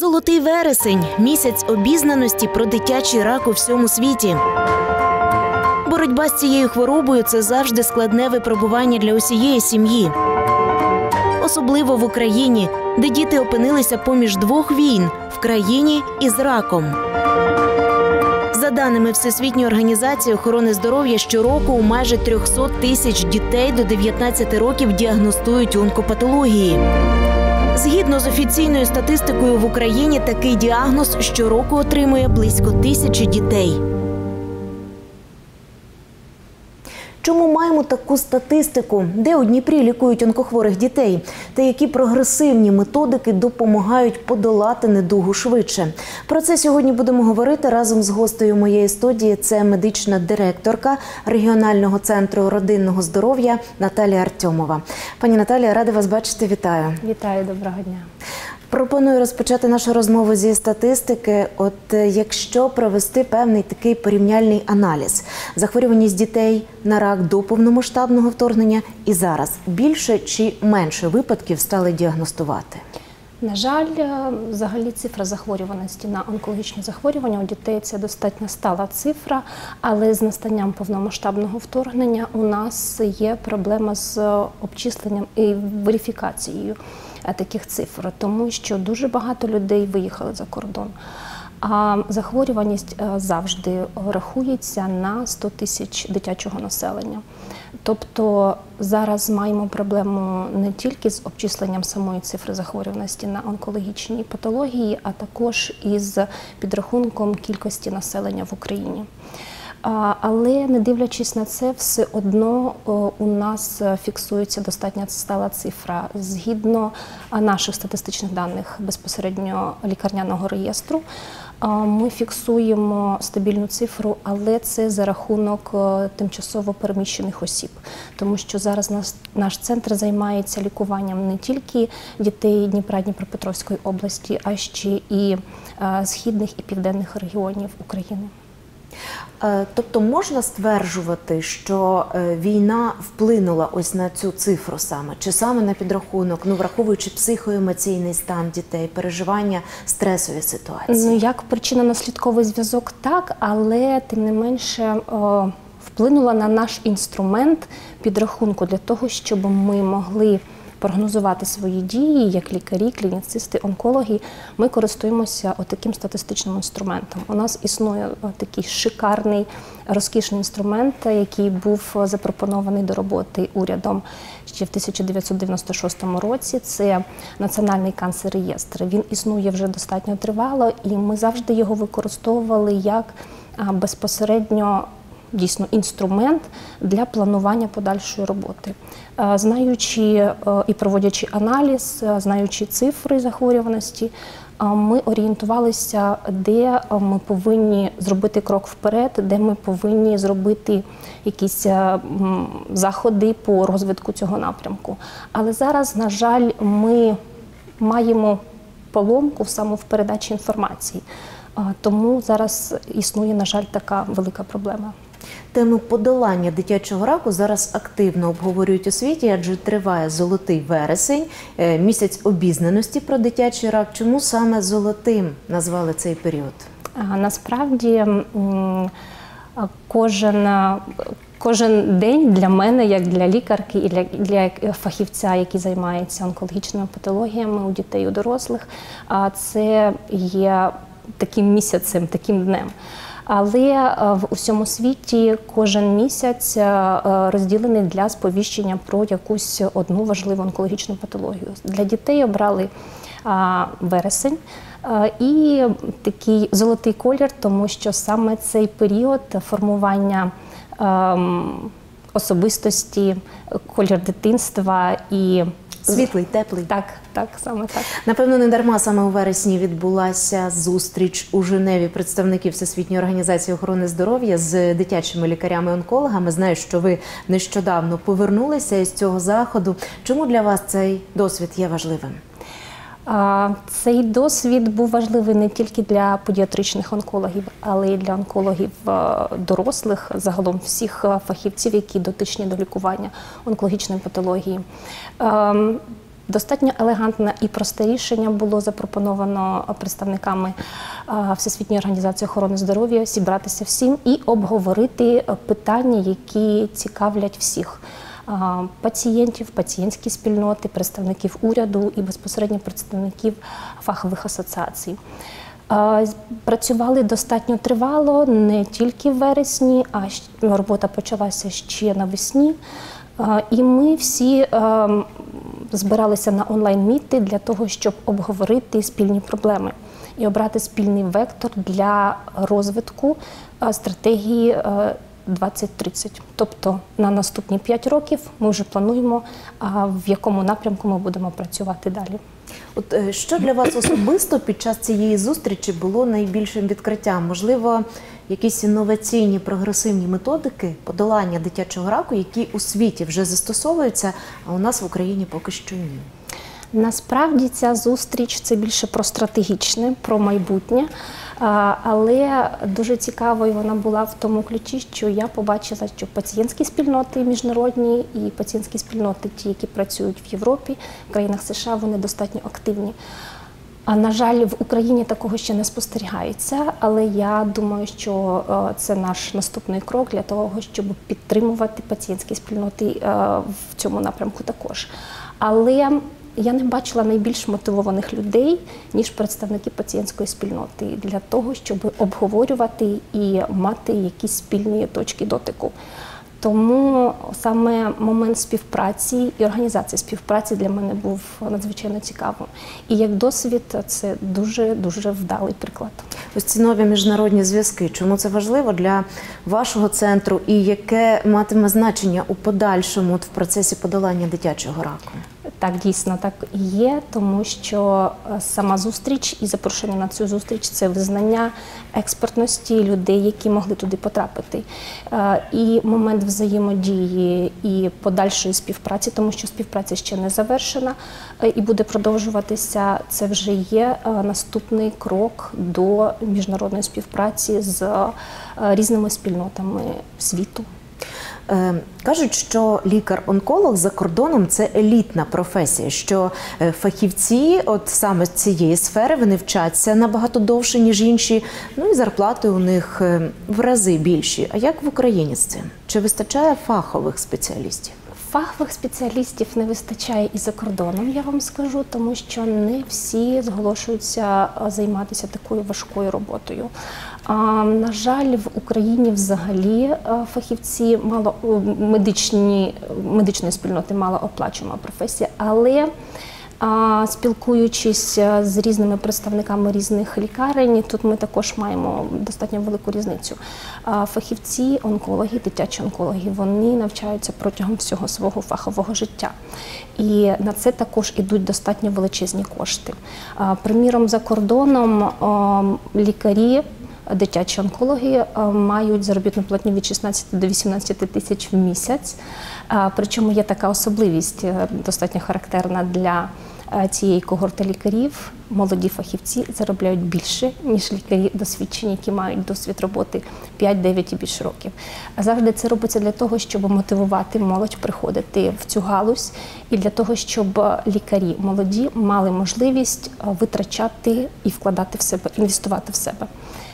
Золотий вересень – місяць обізнаності про дитячий рак у всьому світі. Боротьба з цією хворобою – це завжди складне випробування для усієї сім'ї. Особливо в Україні, де діти опинилися поміж двох війн – в країні і з раком. За даними Всесвітньої організації охорони здоров'я, щороку у майже 300 тисяч дітей до 19 років діагностують онкопатології. Згідно з офіційною статистикою, в Україні такий діагноз щороку отримує близько 1000 дітей. Чому маємо таку статистику? Де у Дніпрі лікують онкохворих дітей? Та які прогресивні методики допомагають подолати недугу швидше? Про це сьогодні будемо говорити разом з гостею моєї студії. Це медична директорка регіонального центру родинного здоров'я Наталія Артьомова. Пані Наталія, рада вас бачити. Вітаю. Вітаю, доброго дня. Пропоную розпочати нашу розмову зі статистики. От якщо провести певний такий порівняльний аналіз, захворюваність дітей на рак до повномасштабного вторгнення і зараз, більше чи менше випадків стали діагностувати? На жаль, взагалі цифра захворюваності на онкологічні захворювання у дітей – це достатньо стала цифра, але з настанням повномасштабного вторгнення у нас є проблема з обчисленням і верифікацією таких цифр, тому що дуже багато людей виїхали за кордон. А захворюваність завжди рахується на 100 тисяч дитячого населення. Тобто зараз маємо проблему не тільки з обчисленням самої цифри захворюваності на онкологічні патології, а також із підрахунком кількості населення в Україні. Але не дивлячись на це, все одно у нас фіксується достатньо стала цифра. Згідно наших статистичних даних безпосередньо лікарняного реєстру, ми фіксуємо стабільну цифру, але це за рахунок тимчасово переміщених осіб. Тому що зараз наш центр займається лікуванням не тільки дітей Дніпра, Дніпропетровської області, а ще і східних і південних регіонів України. Тобто можна стверджувати, що війна вплинула ось на цю цифру саме? Чи саме на підрахунок, враховуючи психоемоційний стан дітей, переживання, стресові ситуації? Як причинно-наслідковий зв'язок – так, але тим не менше вплинула на наш інструмент підрахунку для того, щоб ми могли прогнозувати свої дії, як лікарі, клініцисти, онкологи. Ми користуємося таким статистичним інструментом. У нас існує такий шикарний, розкішний інструмент, який був запропонований до роботи урядом ще в 1996 році. Це Національний канцер-реєстр. Він існує вже достатньо тривало, і ми завжди його використовували як безпосередньо дійсно інструмент для планування подальшої роботи. Знаючи і проводячи аналіз, знаючи цифри захворюваності, ми орієнтувалися, де ми повинні зробити крок вперед, де ми повинні зробити якісь заходи по розвитку цього напрямку. Але зараз, на жаль, ми маємо поломку саме в передачі інформації. Тому зараз існує, на жаль, така велика проблема. Тему подолання дитячого раку зараз активно обговорюють у світі, адже триває Золотий вересень, місяць обізнаності про дитячий рак. Чому саме золотим назвали цей період? Насправді, кожен день для мене, як для лікарки і для фахівця, який займається онкологічними патологіями у дітей і у дорослих, це є таким місяцем, таким днем. Але в усьому світі кожен місяць розділений для сповіщення про якусь одну важливу онкологічну патологію. Для дітей обрали вересень і такий золотий колір, тому що саме цей період формування особистості, колір дитинства і світлий, теплий. Так, саме так. Напевно, не дарма саме у вересні відбулася зустріч у Женеві представників Всесвітньої організації охорони здоров'я з дитячими лікарями-онкологами. Знаю, що ви нещодавно повернулися із цього заходу. Чому для вас цей досвід є важливим? Цей досвід був важливий не тільки для педіатричних онкологів, але й для онкологів дорослих, загалом всіх фахівців, які дотичні до лікування онкологічної патології. Достатньо елегантне і просте рішення було запропоновано представниками Всесвітньої організації охорони здоров'я зібратися всім і обговорити питання, які цікавлять всіх. Пацієнтів, пацієнтські спільноти, представників уряду і безпосередньо представників фахових асоціацій. Працювали достатньо тривало, не тільки в вересні, а робота почалася ще навесні. І ми всі збиралися на онлайн-міти для того, щоб обговорити спільні проблеми і обрати спільний вектор для розвитку стратегії 2030. Тобто на наступні 5 років ми вже плануємо, в якому напрямку ми будемо працювати далі. От що для вас особисто під час цієї зустрічі було найбільшим відкриттям? Можливо, якісь інноваційні прогресивні методики подолання дитячого раку, які у світі вже застосовуються, а у нас в Україні поки що ні? Насправді ця зустріч – це більше про стратегічне, про майбутнє, але дуже цікавою вона була в тому ключі, що я побачила, що пацієнтські спільноти міжнародні і пацієнтські спільноти, ті, які працюють в Європі, в країнах США, вони достатньо активні. На жаль, в Україні такого ще не спостерігається, але я думаю, що це наш наступний крок для того, щоб підтримувати пацієнтські спільноти в цьому напрямку також. Але я не бачила найбільш мотивованих людей, ніж представники пацієнтської спільноти, для того, щоб обговорювати і мати якісь спільні точки дотику. Тому саме момент співпраці і організації співпраці для мене був надзвичайно цікавим. І як досвід це дуже вдалий приклад. Ось ці нові міжнародні зв'язки. Чому це важливо для вашого центру і яке матиме значення у подальшому в процесі подолання дитячого раку? Так, дійсно, так і є, тому що сама зустріч і запрошення на цю зустріч – це визнання експертності людей, які могли туди потрапити. І момент взаємодії і подальшої співпраці, тому що співпраця ще не завершена і буде продовжуватися, це вже є наступний крок до міжнародної співпраці з різними спільнотами світу. Кажуть, що лікар-онколог за кордоном – це елітна професія, що фахівці от саме з цієї сфери, вони вчаться набагато довше, ніж інші, ну і зарплати у них в рази більші. А як в Україні з цим? Чи вистачає фахових спеціалістів? Фахових спеціалістів не вистачає і за кордоном, я вам скажу, тому що не всі зголошуються займатися такою важкою роботою. На жаль, в Україні взагалі фахівці медичної спільноти малооплачувана професія, але спілкуючись з різними представниками різних лікарень, тут ми також маємо достатньо велику різницю. Фахівці, онкологи, дитячі онкологи, вони навчаються протягом всього свого фахового життя. І на це також ідуть достатньо величезні кошти. Приміром, за кордоном лікарі, дитячі онкологи мають заробітну платню від 16 до 18 тисяч в місяць. Причому є така особливість, достатньо характерна для цієї когорти лікарів. Молоді фахівці заробляють більше, ніж лікарі досвідчені, які мають досвід роботи 5-9 і більше років. Завжди це робиться для того, щоб мотивувати молодь приходити в цю галузь і для того, щоб лікарі молоді мали можливість витрачати і вкладати в себе, інвестувати в себе.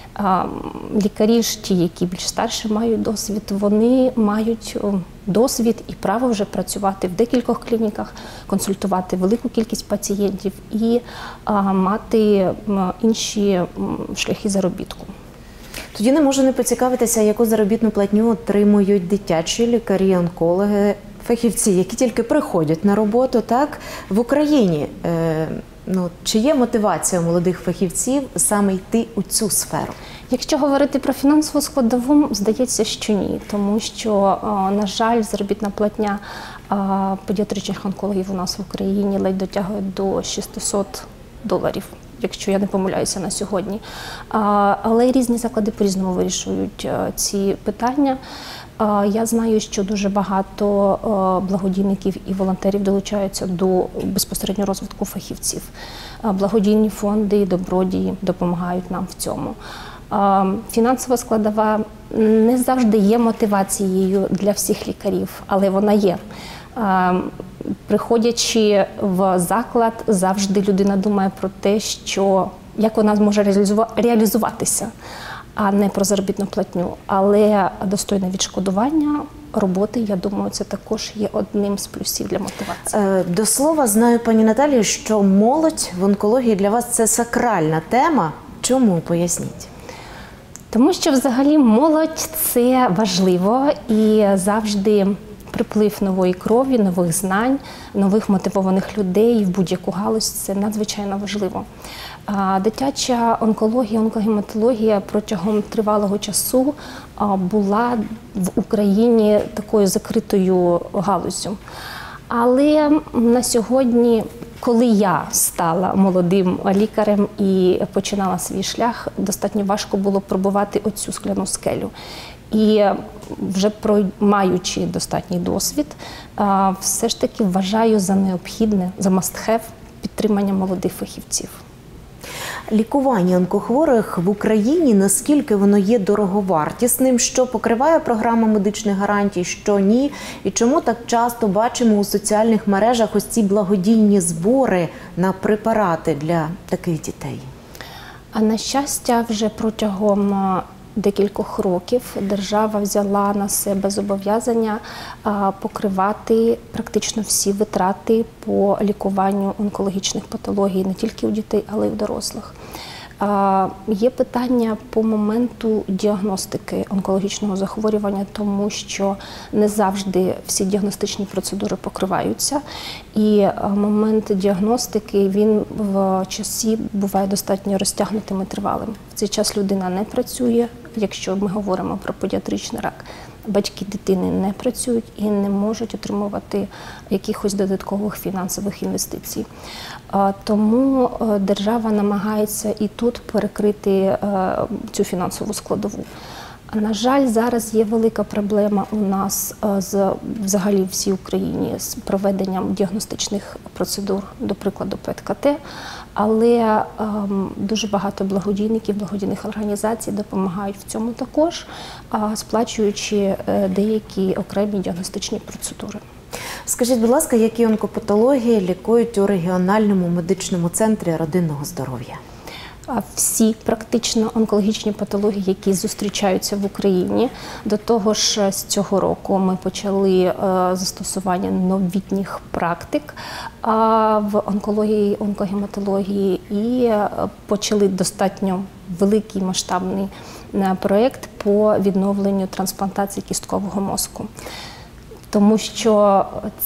Лікарі ж, ті, які більш старші мають досвід, вони мають досвід і право вже працювати в декількох клініках, консультувати велику кількість пацієнтів і мати інші шляхи заробітку. Тоді не можу не поцікавитися, яку заробітну платню отримують дитячі лікарі, онкологи, фахівці, які тільки приходять на роботу, так, в Україні. Чи є мотивація молодих фахівців саме йти у цю сферу? Якщо говорити про фінансову складову, здається, що ні. Тому що, на жаль, заробітна платня педіатричних онкологів у нас в Україні ледь дотягує до $600, якщо я не помиляюся на сьогодні. Але різні заклади по-різному вирішують ці питання. Я знаю, що дуже багато благодійників і волонтерів долучаються до безпосередньо розвитку фахівців. Благодійні фонди, добродії допомагають нам в цьому. Фінансова складова не завжди є мотивацією для всіх лікарів, але вона є. Приходячи в заклад, завжди людина думає про те, що як вона зможе реалізуватися, а не про заробітну платню. Але достойне відшкодування роботи, я думаю, це також є одним з плюсів для мотивації. До слова, знаю, пані Наталію, що молодь в онкології для вас – це сакральна тема. Чому? Поясніть. Тому що взагалі молодь – це важливо і завжди приплив нової крові, нових знань, нових мотивованих людей в будь-яку галузь – це надзвичайно важливо. Дитяча онкологія, онкогематологія протягом тривалого часу була в Україні такою закритою галуззю. Але на сьогодні, коли я стала молодим лікарем і починала свій шлях, достатньо важко було пробувати оцю скляну скелю. І вже маючи достатній досвід, все ж таки вважаю за необхідне, за must-have підтримання молодих фахівців. Лікування онкохворих в Україні, наскільки воно є дороговартісним, що покриває програма медичних гарантій, що ні, і чому так часто бачимо у соціальних мережах ось ці благодійні збори на препарати для таких дітей? А на щастя, вже протягом декількох років держава взяла на себе зобов'язання покривати практично всі витрати по лікуванню онкологічних патологій не тільки у дітей, але й у дорослих. Є питання по моменту діагностики онкологічного захворювання, тому що не завжди всі діагностичні процедури покриваються. І момент діагностики, він в часі буває достатньо розтягнутим і тривалим. В цей час людина не працює, якщо ми говоримо про педіатричний рак. Батьки дитини не працюють і не можуть отримувати якихось додаткових фінансових інвестицій. Тому держава намагається і тут перекрити цю фінансову складову. На жаль, зараз є велика проблема у нас взагалі в всій Україні з проведенням діагностичних процедур, до прикладу ПЕТ-КТ, але дуже багато благодійників, благодійних організацій допомагають в цьому також, сплачуючи деякі окремі діагностичні процедури. Скажіть, будь ласка, які онкопатології лікують у регіональному медичному центрі родинного здоров'я? Всі практично онкологічні патології, які зустрічаються в Україні. До того ж, з цього року ми почали застосування новітніх практик в онкології, онкогематології і почали достатньо великий масштабний проєкт по відновленню трансплантації кісткового мозку. Тому що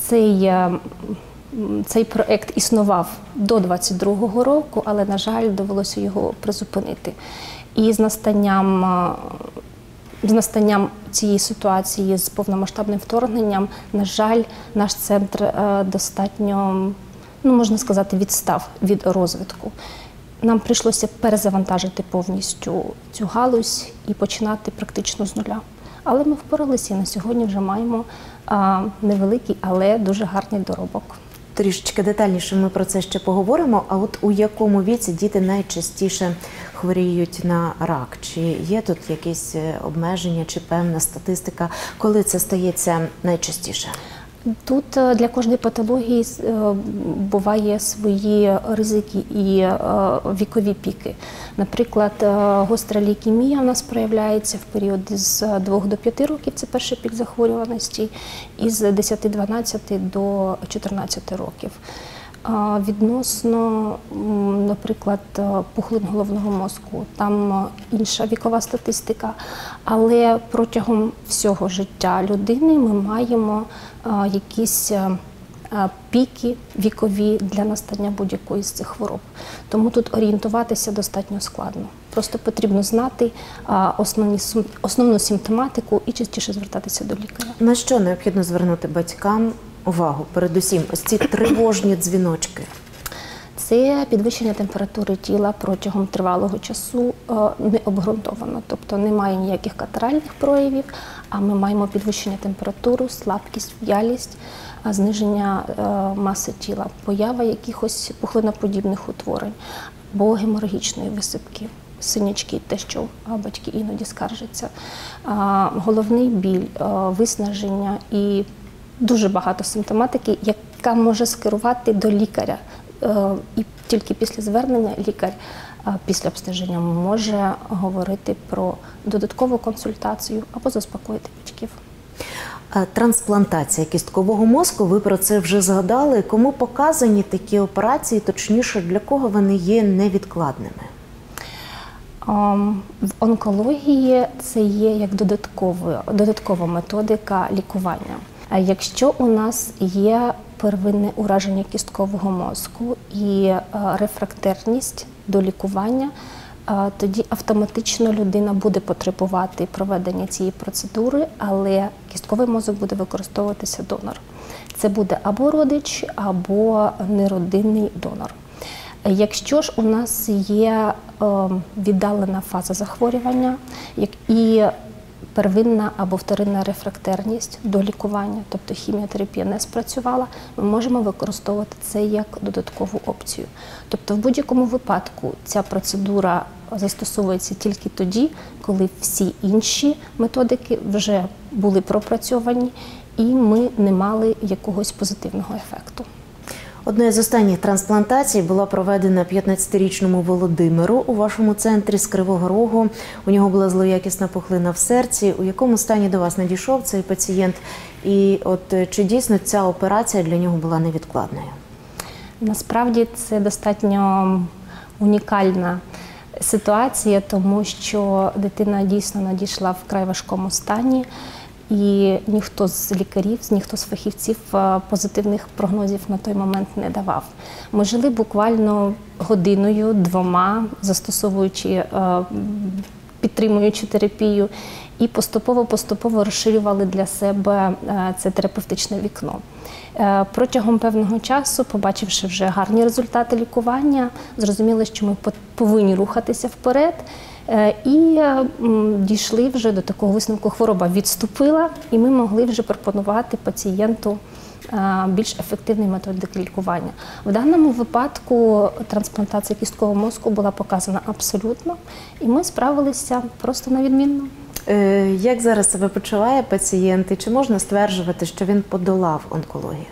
цей проєкт існував до 2022 року, але, на жаль, довелося його призупинити. І з настанням цієї ситуації з повномасштабним вторгненням, на жаль, наш центр достатньо, можна сказати, відстав від розвитку. Нам прийшлося перезавантажити повністю цю галузь і починати практично з нуля. Але ми впоралися і на сьогодні вже маємо невеликий, але дуже гарний доробок. Трішечки детальніше ми про це ще поговоримо. А от у якому віці діти найчастіше хворіють на рак? Чи є тут якісь обмеження, чи певна статистика, коли це стається найчастіше? Тут для кожної патології буває свої ризики і вікові піки. Наприклад, гостра лейкемія у нас проявляється в період з 2 до 5 років, це перший пік захворюваності, і з 10-12 до 14 років. Відносно, наприклад, пухлин головного мозку, там інша вікова статистика, але протягом всього життя людини ми маємо якісь піки вікові для настання будь-якої з цих хвороб. Тому тут орієнтуватися достатньо складно. Просто потрібно знати основну симптоматику і частіше звертатися до лікаря. На що необхідно звернути батькам увагу? Передусім, ось ці тривожні дзвіночки. Це підвищення температури тіла протягом тривалого часу необґрунтовано, тобто немає ніяких катаральних проявів, а ми маємо підвищення температури, слабкість, в'ялість, зниження маси тіла, поява якихось пухлиноподібних утворень або геморагічної висипки, синячки, те, що батьки іноді скаржаться, головний біль, виснаження і дуже багато симптоматики, яка може скерувати до лікаря. І тільки після звернення лікар після обстеження може говорити про додаткову консультацію або заспокоїти батьків. Трансплантація кісткового мозку, ви про це вже згадали. Кому показані такі операції, точніше, для кого вони є невідкладними? В онкології це є як додаткова методика лікування. Якщо у нас є первинне ураження кісткового мозку і рефрактерність до лікування, тоді автоматично людина буде потребувати проведення цієї процедури, але кістковий мозок буде використовуватися донор. Це буде або родич, або неродинний донор. Якщо ж у нас є віддалена фаза захворювання і первинна або вторинна рефрактерність до лікування, тобто хіміотерапія не спрацювала, ми можемо використовувати це як додаткову опцію. Тобто в будь-якому випадку ця процедура застосовується тільки тоді, коли всі інші методики вже були пропрацьовані і ми не мали якогось позитивного ефекту. Одна з останніх трансплантацій була проведена 15-річному Володимиру у вашому центрі з Кривого Рогу. У нього була злоякісна пухлина в серці. У якому стані до вас надійшов цей пацієнт? І чи дійсно ця операція для нього була невідкладною? Насправді це достатньо унікальна ситуація, тому що дитина дійсно надійшла в вкрай важкому стані. І ніхто з лікарів, ніхто з фахівців позитивних прогнозів на той момент не давав. Ми жили буквально годиною, двома, застосовуючи, підтримуючи терапію, і поступово розширювали для себе це терапевтичне вікно. Протягом певного часу, побачивши вже гарні результати лікування, зрозуміли, що ми повинні рухатися вперед. І дійшли вже до такого висновку, хвороба відступила, і ми могли вже пропонувати пацієнту більш ефективний методик лікування. В даному випадку трансплантація кісткового мозку була показана абсолютно, і ми справилися просто на відмінно. Як зараз себе почуває пацієнт, і чи можна стверджувати, що він подолав онкологію?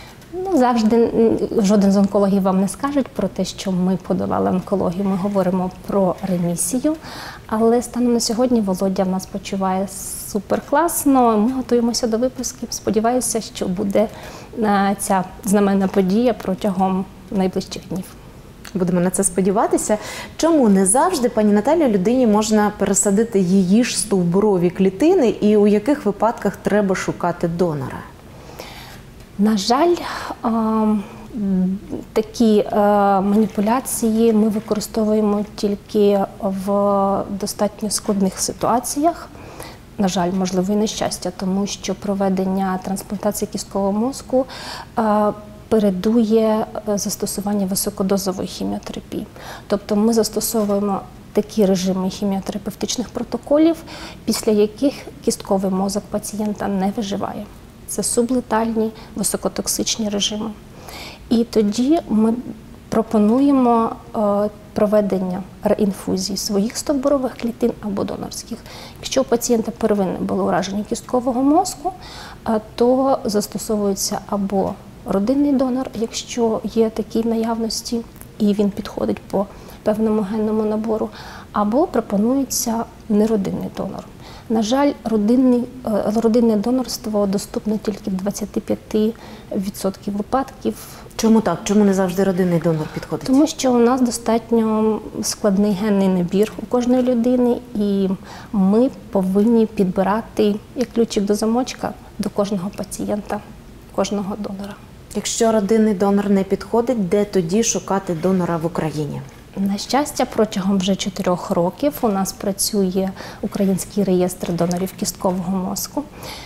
Завжди жоден з онкологів вам не скажуть про те, що ми подолали онкологію. Ми говоримо про ремісію, але станом на сьогодні Володя в нас почуває суперкласно. Ми готуємося до випусків. Сподіваюся, що буде ця знаменна подія протягом найближчих днів. Будемо на це сподіватися. Чому не завжди, пані Наталія, людині можна пересадити її ж стовбурові клітини і у яких випадках треба шукати донора? На жаль, такі маніпуляції ми використовуємо тільки в достатньо складних ситуаціях. На жаль, можливо, і нещастя, тому що проведення трансплантації кісткового мозку передує застосування високодозової хіміотерапії. Тобто ми застосовуємо такі режими хіміотерапевтичних протоколів, після яких кістковий мозок пацієнта не виживає. Це сублетальні, високотоксичні режими. І тоді ми пропонуємо проведення реінфузії своїх стовбурових клітин або донорських. Якщо у пацієнта первинне було ураження кісткового мозку, то застосовується або родинний донор, якщо є такі наявності, і він підходить по певному генному набору, або пропонується неродинний донор. На жаль, родинне донорство доступне тільки в 25% випадків. Чому так? Чому не завжди родинний донор підходить? Тому що у нас достатньо складний генний набір у кожної людини, і ми повинні підбирати як ключик до замочка до кожного пацієнта, кожного донора. Якщо родинний донор не підходить, де тоді шукати донора в Україні? На щастя, протягом вже 4 років у нас працює Український реєстр донорів кісткового мозку.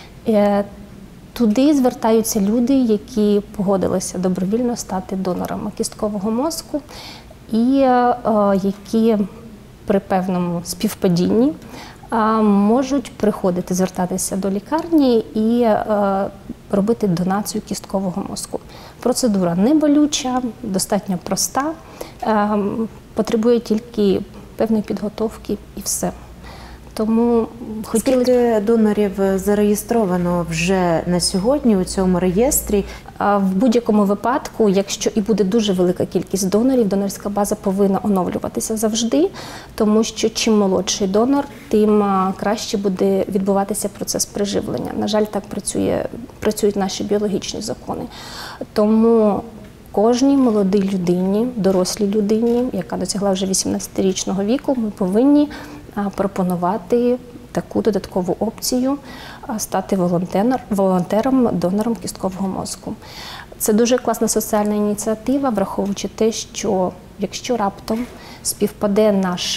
Туди звертаються люди, які погодилися добровільно стати донорами кісткового мозку і які при певному співпадінні можуть приходити, звертатися до лікарні і робити донацію кісткового мозку. Процедура не болюча, достатньо проста, потребує тільки певної підготовки і все. Тому хотіли... Скільки донорів зареєстровано вже на сьогодні у цьому реєстрі? В будь-якому випадку, якщо і буде дуже велика кількість донорів, донорська база повинна оновлюватися завжди, тому що чим молодший донор, тим краще буде відбуватися процес приживлення. На жаль, так працюють наші біологічні закони. Тому кожній молодій людині, дорослій людині, яка досягла вже 18-річного віку, ми повинні пропонувати таку додаткову опцію стати волонтером, донором кісткового мозку. Це дуже класна соціальна ініціатива, враховуючи те, що якщо раптом співпаде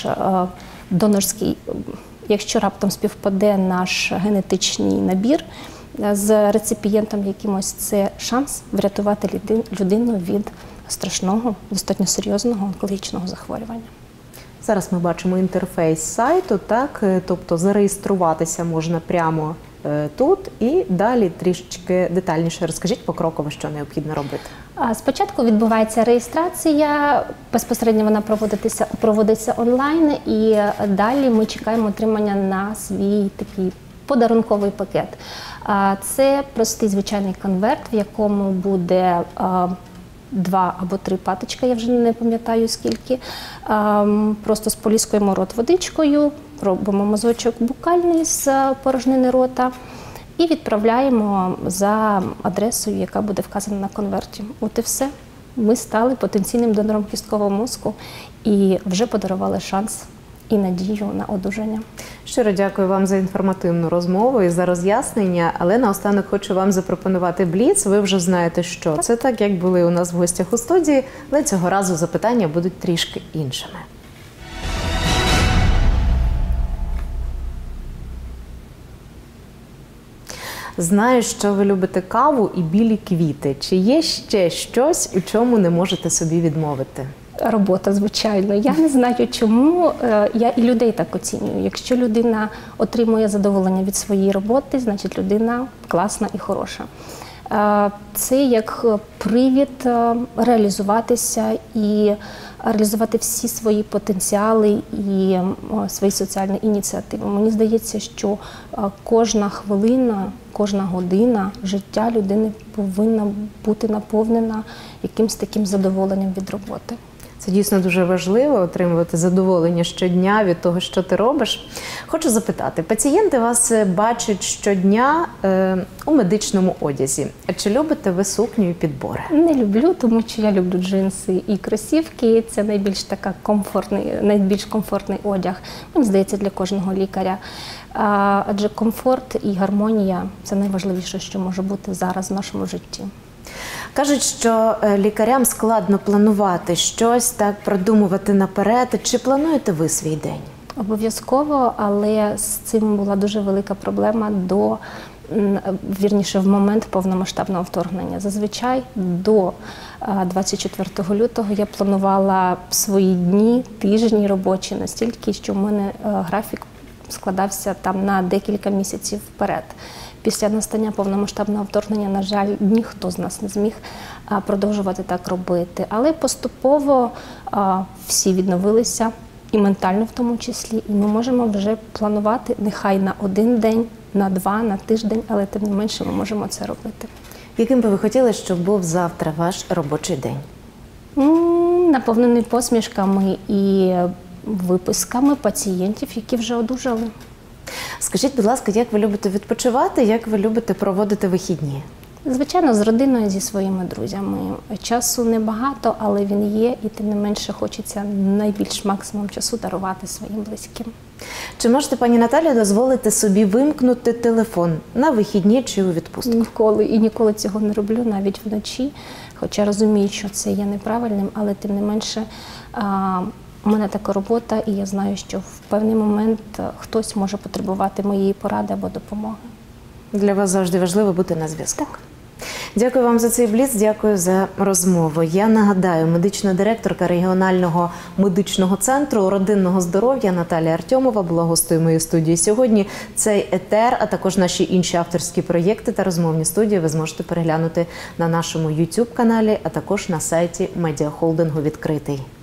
наш генетичний набір з реципієнтом якимось, це шанс врятувати людину від страшного, достатньо серйозного онкологічного захворювання. Зараз ми бачимо інтерфейс сайту, так? Тобто зареєструватися можна прямо тут і далі трішечки детальніше розкажіть покроково, що необхідно робити. Спочатку відбувається реєстрація, безпосередньо вона проводиться онлайн, і далі ми чекаємо отримання на свій такий подарунковий пакет. Це простий звичайний конверт, в якому буде 2 або 3 паточки, я вже не пам'ятаю скільки. Просто споліскуємо рот водичкою, робимо мазочок букальний з порожнини рота і відправляємо за адресою, яка буде вказана на конверті. От і все. Ми стали потенційним донором кісткового мозку і вже подарували шанс і надію на одужання. Щиро дякую вам за інформативну розмову і за роз'яснення, але наостанок хочу вам запропонувати бліц. Ви вже знаєте, що це, так як були у нас в гостях у студії, але цього разу запитання будуть трішки іншими. Знаю, що ви любите каву і білі квіти. Чи є ще щось, у чому не можете собі відмовити? Робота, звичайно. Я не знаю, чому. Я і людей так оцінюю. Якщо людина отримує задоволення від своєї роботи, значить людина класна і хороша. Це як привід реалізуватися і реалізувати всі свої потенціали і свої соціальні ініціативи. Мені здається, що кожна хвилина, кожна година життя людини повинна бути наповнена якимось таким задоволенням від роботи. Це дійсно дуже важливо – отримувати задоволення щодня від того, що ти робиш. Хочу запитати, пацієнти вас бачать щодня у медичному одязі. А чи любите ви сукню і підбори? Не люблю, тому що я люблю джинси і кросівки. Це найбільш комфортний одяг, мені здається, для кожного лікаря. Адже комфорт і гармонія – це найважливіше, що може бути зараз в нашому житті. Кажуть, що лікарям складно планувати щось, так продумувати наперед. Чи плануєте ви свій день? Обов'язково, але з цим була дуже велика проблема в момент повномасштабного вторгнення. Зазвичай до 24 лютого я планувала свої дні, тижні робочі настільки, що в мене графік складався там на декілька місяців вперед. Після настання повномасштабного вторгнення, на жаль, ніхто з нас не зміг продовжувати так робити. Але поступово всі відновилися, і ментально в тому числі, і ми можемо вже планувати нехай на один день, на 2, на тиждень, але тим не менше ми можемо це робити. Яким би ви хотіли, щоб був завтра ваш робочий день? Наповнений посмішками і виписками пацієнтів, які вже одужали. Скажіть, будь ласка, як ви любите відпочивати, як ви любите проводити вихідні? Звичайно, з родиною, зі своїми друзями. Часу небагато, але він є, і тим не менше хочеться найбільш максимум часу дарувати своїм близьким. Чи можете, пані Наталія, дозволити собі вимкнути телефон на вихідні чи у відпустку? Ніколи і ніколи цього не роблю, навіть вночі. Хоча розумію, що це є неправильним, але тим не менше у мене така робота, і я знаю, що в певний момент хтось може потребувати моєї поради або допомоги. Для вас завжди важливо бути на зв'язку. Дякую вам за цей бліц, дякую за розмову. Я нагадаю, медична директорка регіонального медичного центру родинного здоров'я Наталія Артьомова була гостею моєї студії сьогодні. Цей етер, а також наші інші авторські проєкти та розмовні студії ви зможете переглянути на нашому YouTube-каналі, а також на сайті медіахолдингу «Відкритий».